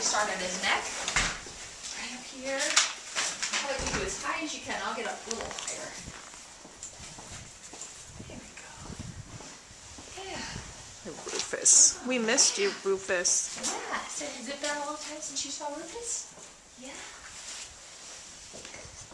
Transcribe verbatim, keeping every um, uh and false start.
start at his neck, right up here. How about you do as high as you can? I'll get up a little higher. Here we go. Yeah. Rufus. We missed you, Rufus. Yeah. So has it been a long time since you saw Rufus? Yeah.